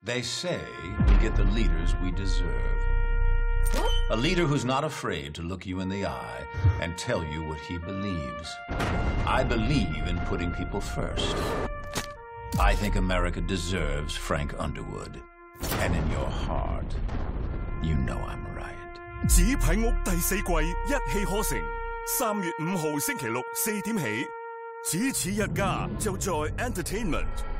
They say we get the leaders we deserve. A leader who's not afraid to look you in the eye and tell you what he believes. I believe in putting people first. I think America deserves Frank Underwood. And in your heart, you know I'm right. 紙牌屋第四季一氣呵成，3月5號星期六4點起，只此一家就在 Entertainment。